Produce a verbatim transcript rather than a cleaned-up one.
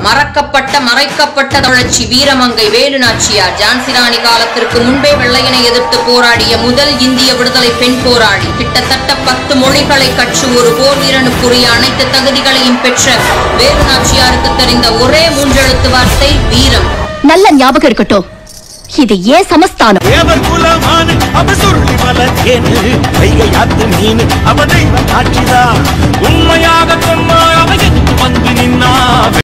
மறக்கப்பட்ட மறைக்கப்பட்ட தமிழச்சி வீரமங்கை வேலுநாச்சியார் ஜான்சி ராணி காலத்திற்கு முன்பே வெள்ளையனை எதிர்த்து போராடிய முதல் இந்திய விடுதலை பெண் போராளி. கிட்டத்தட்ட பத்து மொழிகளை கற்று ஒரு போர் வீரனுக்குரிய அனைத்து தகுதிகளையும் பெற்ற வேலுநாச்சியாருக்கு தெரிந்த ஒரே மூன்றெழுத்து வார்த்தை வீரம். நல்ல ஞாபகம் இருக்கட்டும், இது ஏன் சமஸ்தானம். உண்மையாக சொன்ன